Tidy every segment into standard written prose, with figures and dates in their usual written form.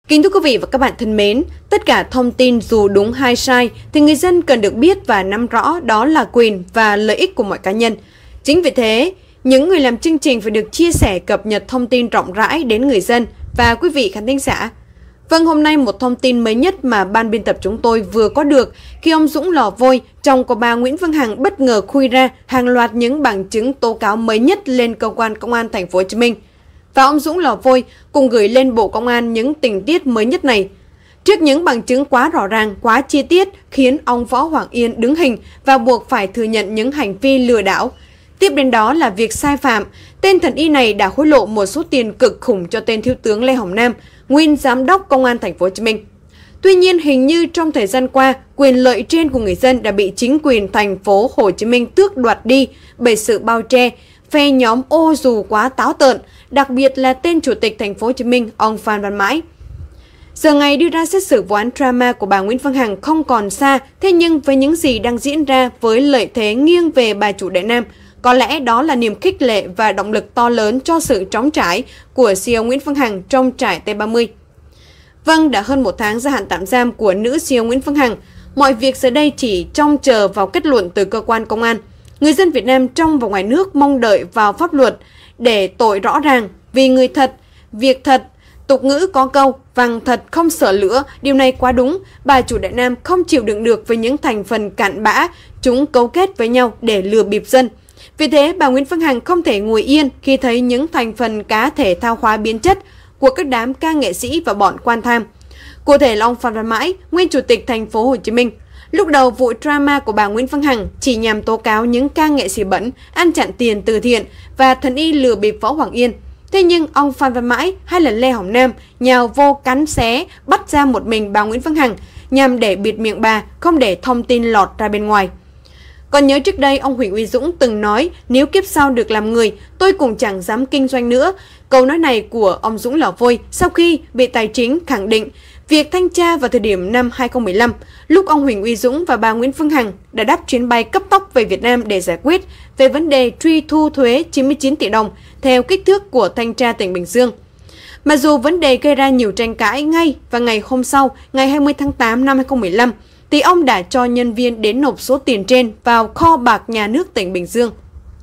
Kính thưa quý vị và các bạn thân mến, tất cả thông tin dù đúng hay sai thì người dân cần được biết và nắm rõ đó là quyền và lợi ích của mọi cá nhân. Chính vì thế, những người làm chương trình phải được chia sẻ cập nhật thông tin rộng rãi đến người dân và quý vị khán thính giả. Vâng, hôm nay một thông tin mới nhất mà ban biên tập chúng tôi vừa có được khi ông Dũng Lò Vôi, chồng của bà Nguyễn Phương Hằng bất ngờ khui ra hàng loạt những bằng chứng tố cáo mới nhất lên cơ quan công an thành phố Hồ Chí Minh. Và ông Dũng Lò Vôi cùng gửi lên Bộ Công an những tình tiết mới nhất này. Trước những bằng chứng quá rõ ràng, quá chi tiết khiến ông Võ Hoàng Yên đứng hình và buộc phải thừa nhận những hành vi lừa đảo. Tiếp đến đó là việc sai phạm, tên thần y này đã hối lộ một số tiền cực khủng cho tên thiếu tướng Lê Hồng Nam, nguyên giám đốc Công an thành phố Hồ Chí Minh. Tuy nhiên, hình như trong thời gian qua, quyền lợi trên của người dân đã bị chính quyền thành phố Hồ Chí Minh tước đoạt đi bởi sự bao che, phe nhóm ô dù quá táo tợn, đặc biệt là tên chủ tịch thành phố Hồ Chí Minh, ông Phan Văn Mãi. Giờ ngày đưa ra xét xử vụ án drama của bà Nguyễn Phương Hằng không còn xa, thế nhưng với những gì đang diễn ra với lợi thế nghiêng về bà chủ Đại Nam, có lẽ đó là niềm khích lệ và động lực to lớn cho sự trống trải của CEO Nguyễn Phương Hằng trong trại T30. Vâng, đã hơn một tháng gia hạn tạm giam của nữ CEO Nguyễn Phương Hằng, mọi việc giờ đây chỉ trông chờ vào kết luận từ cơ quan công an. Người dân Việt Nam trong và ngoài nước mong đợi vào pháp luật để tội rõ ràng, vì người thật, việc thật. Tục ngữ có câu, vàng thật không sợ lửa, điều này quá đúng. Bà chủ Đại Nam không chịu đựng được với những thành phần cặn bã, chúng cấu kết với nhau để lừa bịp dân. Vì thế, bà Nguyễn Phương Hằng không thể ngồi yên khi thấy những thành phần cá thể thao hóa biến chất của các đám ca nghệ sĩ và bọn quan tham. Cụ thể là ông Phan Văn Mãi, nguyên chủ tịch thành phố Hồ Chí Minh. Lúc đầu, vụ drama của bà Nguyễn Phương Hằng chỉ nhằm tố cáo những ca nghệ sĩ bẩn, ăn chặn tiền từ thiện và thần y lừa bịp Võ Hoàng Yên. Thế nhưng ông Phan Văn Mãi hay là Lê Hồng Nam nhào vô cắn xé, bắt ra một mình bà Nguyễn Phương Hằng nhằm để bịt miệng bà, không để thông tin lọt ra bên ngoài. Còn nhớ trước đây, ông Huỳnh Uy Dũng từng nói nếu kiếp sau được làm người, tôi cũng chẳng dám kinh doanh nữa. Câu nói này của ông Dũng Lò Vôi sau khi bị Tài chính khẳng định việc thanh tra vào thời điểm năm 2015, lúc ông Huỳnh Uy Dũng và bà Nguyễn Phương Hằng đã đáp chuyến bay cấp tốc về Việt Nam để giải quyết về vấn đề truy thu thuế 99 tỷ đồng theo kích thước của thanh tra tỉnh Bình Dương. Mặc dù vấn đề gây ra nhiều tranh cãi ngay và ngày hôm sau, ngày 20 tháng 8 năm 2015, thì ông đã cho nhân viên đến nộp số tiền trên vào kho bạc nhà nước tỉnh Bình Dương.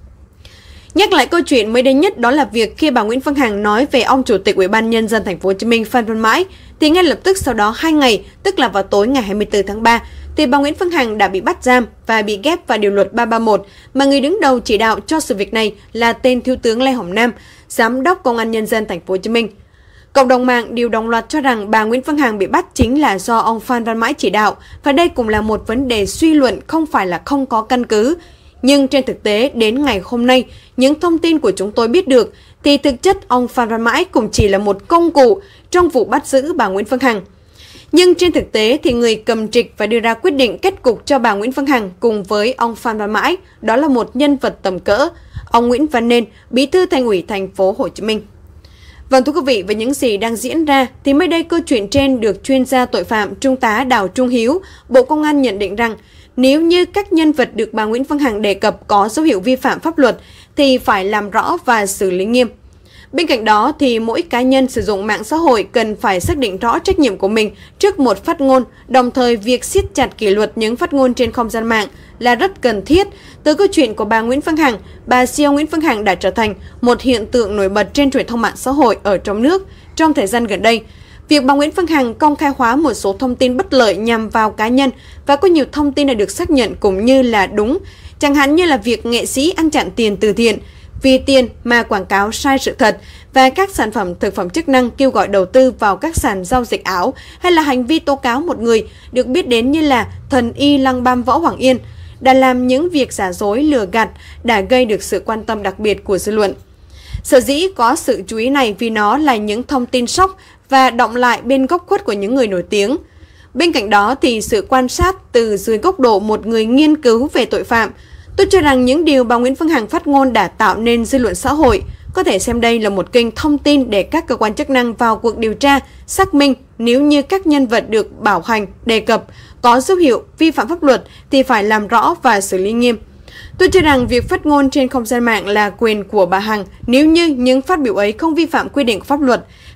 Nhắc lại câu chuyện mới đây nhất, đó là việc khi bà Nguyễn Phương Hằng nói về ông chủ tịch Ủy ban nhân dân thành phố Hồ Chí Minh Phan Văn Mãi, thì ngay lập tức sau đó 2 ngày, tức là vào tối ngày 24 tháng 3, thì bà Nguyễn Phương Hằng đã bị bắt giam và bị ghép vào điều luật 331, mà người đứng đầu chỉ đạo cho sự việc này là tên thiếu tướng Lê Hồng Nam, giám đốc Công an nhân dân thành phố Hồ Chí Minh. Cộng đồng mạng đều đồng loạt cho rằng bà Nguyễn Phương Hằng bị bắt chính là do ông Phan Văn Mãi chỉ đạo, và đây cũng là một vấn đề suy luận không phải là không có căn cứ. Nhưng trên thực tế, đến ngày hôm nay, những thông tin của chúng tôi biết được, thì thực chất ông Phan Văn Mãi cũng chỉ là một công cụ trong vụ bắt giữ bà Nguyễn Phương Hằng. Nhưng trên thực tế thì người cầm trịch và đưa ra quyết định kết cục cho bà Nguyễn Phương Hằng cùng với ông Phan Văn Mãi, đó là một nhân vật tầm cỡ, ông Nguyễn Văn Nên, Bí thư Thành ủy thành phố Hồ Chí Minh. Vâng, thưa quý vị, với những gì đang diễn ra thì mới đây câu chuyện trên được chuyên gia tội phạm Trung tá Đào Trung Hiếu, Bộ Công an nhận định rằng nếu như các nhân vật được bà Nguyễn Phương Hằng đề cập có dấu hiệu vi phạm pháp luật thì phải làm rõ và xử lý nghiêm. Bên cạnh đó thì mỗi cá nhân sử dụng mạng xã hội cần phải xác định rõ trách nhiệm của mình trước một phát ngôn, đồng thời việc siết chặt kỷ luật những phát ngôn trên không gian mạng là rất cần thiết. Từ câu chuyện của bà Nguyễn Phương Hằng, bà CEO Nguyễn Phương Hằng đã trở thành một hiện tượng nổi bật trên truyền thông mạng xã hội ở trong nước trong thời gian gần đây. Việc bà Nguyễn Phương Hằng công khai hóa một số thông tin bất lợi nhằm vào cá nhân và có nhiều thông tin đã được xác nhận cũng như là đúng, chẳng hạn như là việc nghệ sĩ ăn chặn tiền từ thiện, vì tiền mà quảng cáo sai sự thật và các sản phẩm thực phẩm chức năng kêu gọi đầu tư vào các sàn giao dịch ảo, hay là hành vi tố cáo một người được biết đến như là thần y lăng băm Võ Hoàng Yên đã làm những việc giả dối lừa gạt đã gây được sự quan tâm đặc biệt của dư luận. Sở dĩ có sự chú ý này vì nó là những thông tin sốc và động lại bên góc khuất của những người nổi tiếng. Bên cạnh đó thì sự quan sát từ dưới góc độ một người nghiên cứu về tội phạm, tôi cho rằng những điều bà Nguyễn Phương Hằng phát ngôn đã tạo nên dư luận xã hội. Có thể xem đây là một kênh thông tin để các cơ quan chức năng vào cuộc điều tra, xác minh nếu như các nhân vật được bảo hành, đề cập có dấu hiệu vi phạm pháp luật thì phải làm rõ và xử lý nghiêm. Tôi cho rằng việc phát ngôn trên không gian mạng là quyền của bà Hằng nếu như những phát biểu ấy không vi phạm quy định của pháp luật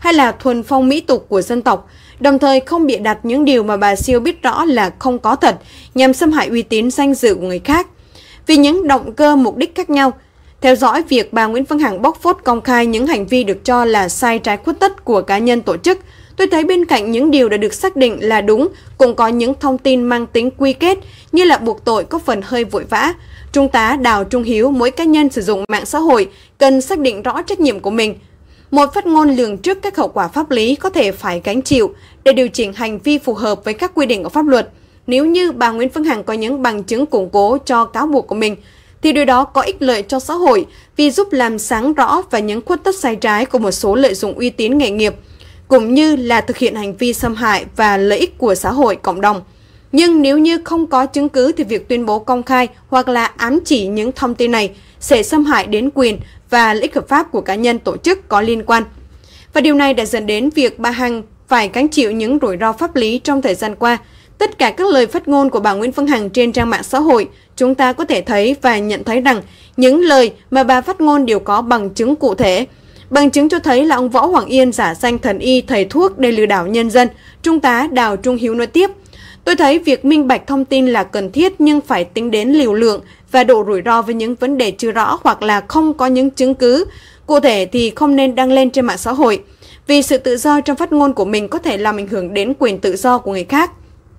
hay là thuần phong mỹ tục của dân tộc, đồng thời không bịa đặt những điều mà bà siêu biết rõ là không có thật nhằm xâm hại uy tín danh dự của người khác. Vì những động cơ mục đích khác nhau, theo dõi việc bà Nguyễn Phương Hằng bóc phốt công khai những hành vi được cho là sai trái khuất tất của cá nhân tổ chức, tôi thấy bên cạnh những điều đã được xác định là đúng, cũng có những thông tin mang tính quy kết như là buộc tội có phần hơi vội vã. Trung tá Đào Trung Hiếu, mỗi cá nhân sử dụng mạng xã hội cần xác định rõ trách nhiệm của mình. Một phát ngôn lường trước các hậu quả pháp lý có thể phải gánh chịu để điều chỉnh hành vi phù hợp với các quy định của pháp luật. Nếu như bà Nguyễn Phương Hằng có những bằng chứng củng cố cho cáo buộc của mình, thì điều đó có ích lợi cho xã hội vì giúp làm sáng rõ và những khuất tất sai trái của một số lợi dụng uy tín nghề nghiệp, cũng như là thực hiện hành vi xâm hại và lợi ích của xã hội, cộng đồng. Nhưng nếu như không có chứng cứ thì việc tuyên bố công khai hoặc là ám chỉ những thông tin này sẽ xâm hại đến quyền và lợi ích hợp pháp của cá nhân tổ chức có liên quan. Và điều này đã dẫn đến việc bà Hằng phải gánh chịu những rủi ro pháp lý trong thời gian qua. Tất cả các lời phát ngôn của bà Nguyễn Phương Hằng trên trang mạng xã hội, chúng ta có thể thấy và nhận thấy rằng những lời mà bà phát ngôn đều có bằng chứng cụ thể. Bằng chứng cho thấy là ông Võ Hoàng Yên giả danh thần y, thầy thuốc để lừa đảo nhân dân. Trung tá Đào Trung Hiếu nói tiếp, tôi thấy việc minh bạch thông tin là cần thiết nhưng phải tính đến liều lượng và độ rủi ro với những vấn đề chưa rõ hoặc là không có những chứng cứ cụ thể thì không nên đăng lên trên mạng xã hội. Vì sự tự do trong phát ngôn của mình có thể làm ảnh hưởng đến quyền tự do của người khác.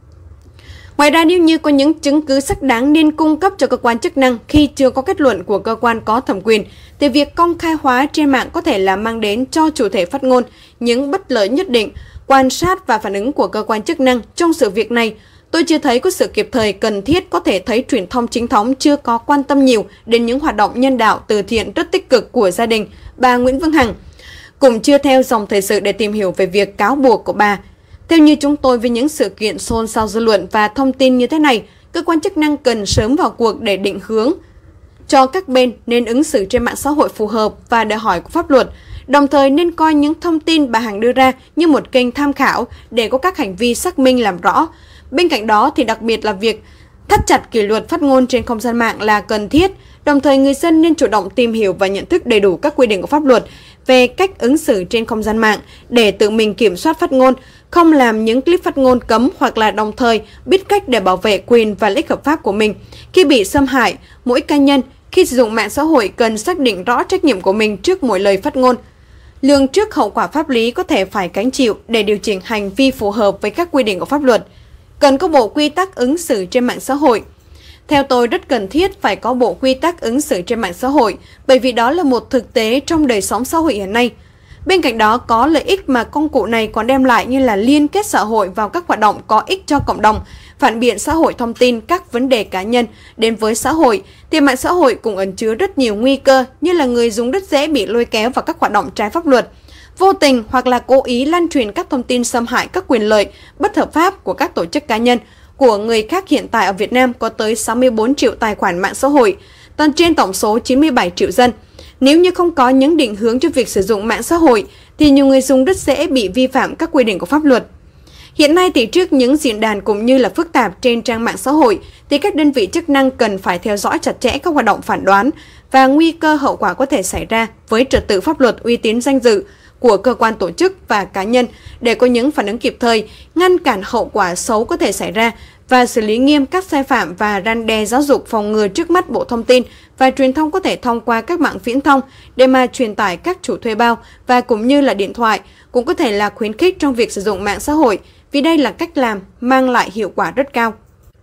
Ngoài ra, nếu như có những chứng cứ xác đáng nên cung cấp cho cơ quan chức năng khi chưa có kết luận của cơ quan có thẩm quyền, thì việc công khai hóa trên mạng có thể là mang đến cho chủ thể phát ngôn những bất lợi nhất định. Quan sát và phản ứng của cơ quan chức năng trong sự việc này, tôi chưa thấy có sự kịp thời cần thiết, có thể thấy truyền thông chính thống chưa có quan tâm nhiều đến những hoạt động nhân đạo từ thiện rất tích cực của gia đình bà Nguyễn Phương Hằng, cũng chưa theo dòng thời sự để tìm hiểu về việc cáo buộc của bà. Theo như chúng tôi, với những sự kiện xôn xao dư luận và thông tin như thế này, cơ quan chức năng cần sớm vào cuộc để định hướng cho các bên nên ứng xử trên mạng xã hội phù hợp và đòi hỏi của pháp luật. Đồng thời nên coi những thông tin bà Hằng đưa ra như một kênh tham khảo để có các hành vi xác minh làm rõ. Bên cạnh đó thì đặc biệt là việc thắt chặt kỷ luật phát ngôn trên không gian mạng là cần thiết. Đồng thời người dân nên chủ động tìm hiểu và nhận thức đầy đủ các quy định của pháp luật về cách ứng xử trên không gian mạng để tự mình kiểm soát phát ngôn, không làm những clip phát ngôn cấm hoặc là đồng thời biết cách để bảo vệ quyền và lợi ích hợp pháp của mình. Khi bị xâm hại, mỗi cá nhân khi sử dụng mạng xã hội cần xác định rõ trách nhiệm của mình trước mỗi lời phát ngôn, lường trước hậu quả pháp lý có thể phải gánh chịu để điều chỉnh hành vi phù hợp với các quy định của pháp luật. Cần có bộ quy tắc ứng xử trên mạng xã hội. Theo tôi, rất cần thiết phải có bộ quy tắc ứng xử trên mạng xã hội, bởi vì đó là một thực tế trong đời sống xã hội hiện nay. Bên cạnh đó, có lợi ích mà công cụ này còn đem lại như là liên kết xã hội vào các hoạt động có ích cho cộng đồng, phản biện xã hội thông tin các vấn đề cá nhân đến với xã hội, thì mạng xã hội cũng ẩn chứa rất nhiều nguy cơ như là người dùng rất dễ bị lôi kéo vào các hoạt động trái pháp luật, vô tình hoặc là cố ý lan truyền các thông tin xâm hại các quyền lợi bất hợp pháp của các tổ chức cá nhân của người khác. Hiện tại ở Việt Nam có tới 64 triệu tài khoản mạng xã hội, trên tổng số 97 triệu dân. Nếu như không có những định hướng cho việc sử dụng mạng xã hội, thì nhiều người dùng rất dễ bị vi phạm các quy định của pháp luật. Hiện nay thì trước những diễn đàn cũng như là phức tạp trên trang mạng xã hội, thì các đơn vị chức năng cần phải theo dõi chặt chẽ các hoạt động phản đoán và nguy cơ hậu quả có thể xảy ra với trật tự pháp luật, uy tín danh dự của cơ quan tổ chức và cá nhân để có những phản ứng kịp thời, ngăn cản hậu quả xấu có thể xảy ra và xử lý nghiêm các sai phạm và răn đe giáo dục phòng ngừa. Trước mắt, Bộ Thông tin và Truyền thông có thể thông qua các mạng viễn thông để mà truyền tải các chủ thuê bao và cũng như là điện thoại, cũng có thể là khuyến khích trong việc sử dụng mạng xã hội, vì đây là cách làm mang lại hiệu quả rất cao.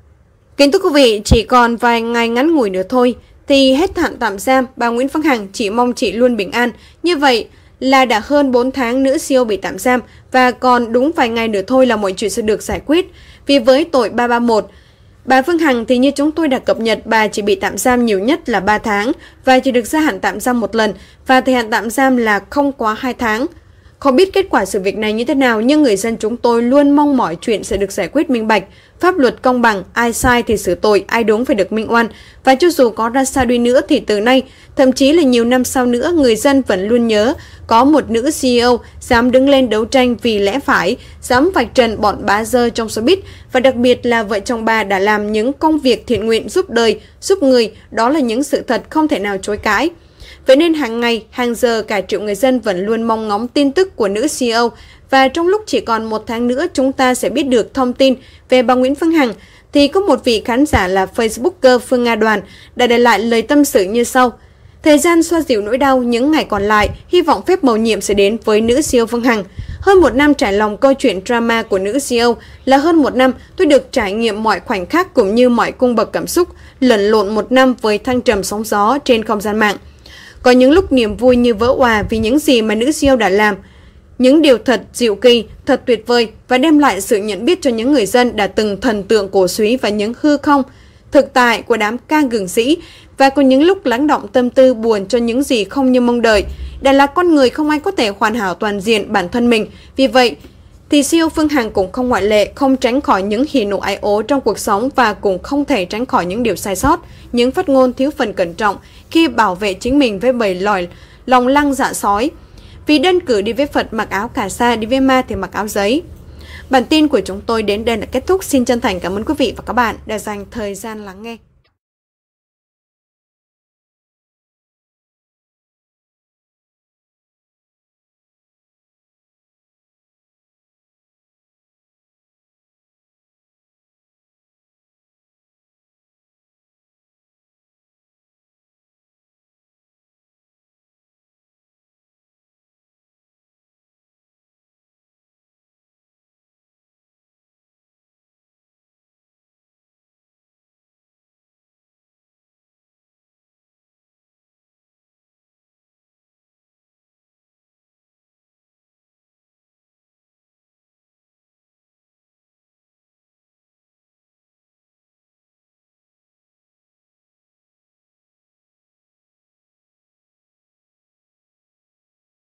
Kính thưa quý vị, chỉ còn vài ngày ngắn ngủi nữa thôi thì hết hạn tạm giam bà Nguyễn Phương Hằng, chỉ mong chị luôn bình an. Như vậy là đã hơn 4 tháng nữ CEO bị tạm giam và còn đúng vài ngày nữa thôi là mọi chuyện sẽ được giải quyết. Vì với tội 331, bà Phương Hằng thì như chúng tôi đã cập nhật, bà chỉ bị tạm giam nhiều nhất là 3 tháng và chỉ được gia hạn tạm giam một lần và thời hạn tạm giam là không quá 2 tháng. Không biết kết quả sự việc này như thế nào, nhưng người dân chúng tôi luôn mong mọi chuyện sẽ được giải quyết minh bạch, pháp luật công bằng, ai sai thì xử tội, ai đúng phải được minh oan. Và cho dù có ra sao đi nữa thì từ nay, thậm chí là nhiều năm sau nữa, người dân vẫn luôn nhớ có một nữ CEO dám đứng lên đấu tranh vì lẽ phải, dám vạch trần bọn bá dơ trong showbiz, và đặc biệt là vợ chồng bà đã làm những công việc thiện nguyện giúp đời, giúp người, đó là những sự thật không thể nào chối cãi. Vậy nên hàng ngày, hàng giờ cả triệu người dân vẫn luôn mong ngóng tin tức của nữ CEO, và trong lúc chỉ còn 1 tháng nữa chúng ta sẽ biết được thông tin về bà Nguyễn Phương Hằng, thì có một vị khán giả là Facebooker Phương Nga Đoàn đã để lại lời tâm sự như sau. Thời gian xoa dịu nỗi đau những ngày còn lại, hy vọng phép mầu nhiệm sẽ đến với nữ CEO Phương Hằng. Hơn 1 năm trải lòng câu chuyện drama của nữ CEO, là hơn 1 năm tôi được trải nghiệm mọi khoảnh khắc cũng như mọi cung bậc cảm xúc, lẫn lộn 1 năm với thăng trầm sóng gió trên không gian mạng. Có những lúc niềm vui như vỡ òa vì những gì mà nữ CEO đã làm, những điều thật diệu kỳ, thật tuyệt vời và đem lại sự nhận biết cho những người dân đã từng thần tượng cổ súy và những hư không thực tại của đám ca gừng sĩ, và có những lúc lắng động tâm tư buồn cho những gì không như mong đợi. Đã là con người không ai có thể hoàn hảo toàn diện bản thân mình, vì vậy thì CEO Phương Hằng cũng không ngoại lệ, không tránh khỏi những hỉ nộ ái ố trong cuộc sống và cũng không thể tránh khỏi những điều sai sót, những phát ngôn thiếu phần cẩn trọng khi bảo vệ chính mình với bầy lòi lòng lăng dạ sói. Vì đơn cử đi với Phật mặc áo cà sa, đi với ma thì mặc áo giấy. Bản tin của chúng tôi đến đây là kết thúc. Xin chân thành cảm ơn quý vị và các bạn đã dành thời gian lắng nghe.